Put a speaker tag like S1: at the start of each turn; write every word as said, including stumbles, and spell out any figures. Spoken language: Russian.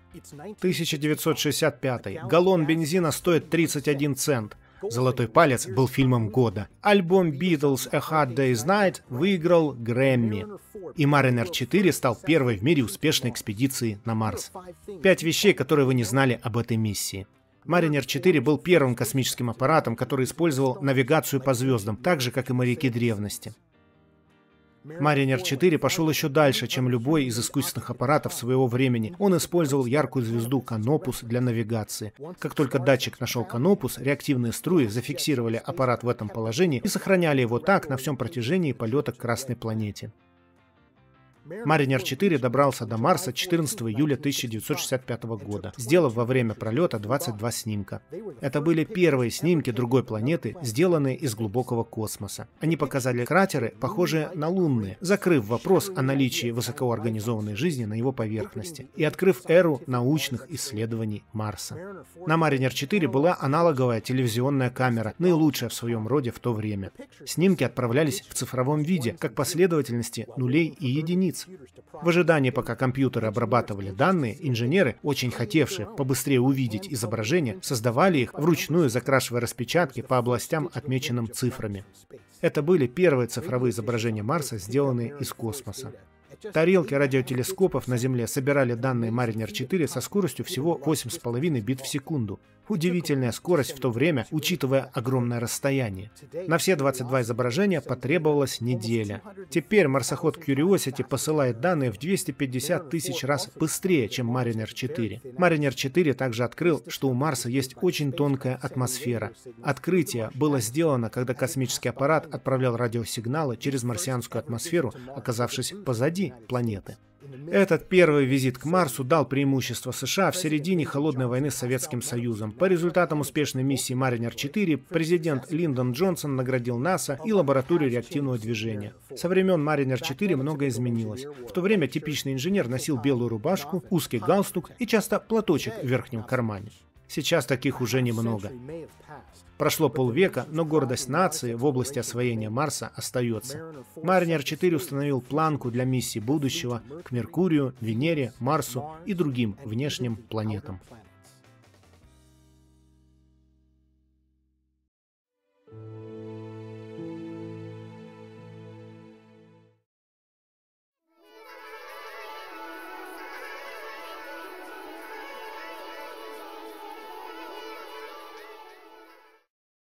S1: тысяча девятьсот шестьдесят пятый. Галлон бензина стоит тридцать один цент. «Золотой палец» был фильмом года. Альбом Beatles «A Hard Day's Night» выиграл Грэмми. И Mariner четыре стал первой в мире успешной экспедицией на Марс. Пять вещей, которые вы не знали об этой миссии. Mariner четыре был первым космическим аппаратом, который использовал навигацию по звездам, так же, как и моряки древности. Mariner четыре пошел еще дальше, чем любой из искусственных аппаратов своего времени. Он использовал яркую звезду Канопус для навигации. Как только датчик нашел Канопус, реактивные струи зафиксировали аппарат в этом положении и сохраняли его так на всем протяжении полета к Красной планете. Mariner четыре добрался до Марса четырнадцатого июля тысяча девятьсот шестьдесят пятого года, сделав во время пролета двадцать два снимка. Это были первые снимки другой планеты, сделанные из глубокого космоса. Они показали кратеры, похожие на лунные, закрыв вопрос о наличии высокоорганизованной жизни на его поверхности и открыв эру научных исследований Марса. На Mariner четыре была аналоговая телевизионная камера, наилучшая в своем роде в то время. Снимки отправлялись в цифровом виде, как последовательности нулей и единиц. В ожидании, пока компьютеры обрабатывали данные, инженеры, очень хотевшие побыстрее увидеть изображения, создавали их вручную, закрашивая распечатки по областям, отмеченным цифрами. Это были первые цифровые изображения Марса, сделанные из космоса. Тарелки радиотелескопов на Земле собирали данные Mariner четыре со скоростью всего восемь с половиной бит в секунду. Удивительная скорость в то время, учитывая огромное расстояние. На все двадцать два изображения потребовалась неделя. Теперь марсоход Curiosity посылает данные в двести пятьдесят тысяч раз быстрее, чем Mariner четыре. Mariner четыре также открыл, что у Марса есть очень тонкая атмосфера. Открытие было сделано, когда космический аппарат отправлял радиосигналы через марсианскую атмосферу, оказавшись позади планеты. Этот первый визит к Марсу дал преимущество США в середине холодной войны с Советским Союзом. По результатам успешной миссии Mariner четыре президент Линдон Джонсон наградил НАСА и лабораторию реактивного движения. Со времен Mariner четыре многое изменилось. В то время типичный инженер носил белую рубашку, узкий галстук и часто платочек в верхнем кармане. Сейчас таких уже немного. Прошло полвека, но гордость нации в области освоения Марса остается. Mariner четыре установил планку для миссий будущего к Меркурию, Венере, Марсу и другим внешним планетам.